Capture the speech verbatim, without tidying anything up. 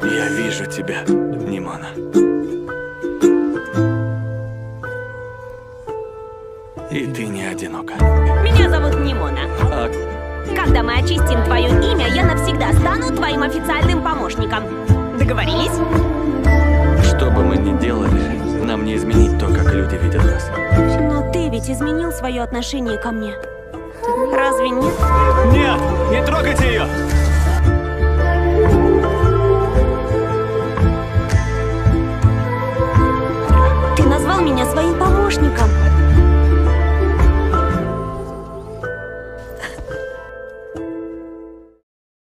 Я вижу тебя, Нимона. И ты не одинока. Меня зовут Нимона. А... Когда мы очистим твое имя, я навсегда стану твоим официальным помощником. Договорились? Что бы мы ни делали, нам не изменить то, как люди видят нас. Но ты ведь изменил свое отношение ко мне. Разве нет? Нет! Не трогайте ее! Ты назвал меня своим помощником.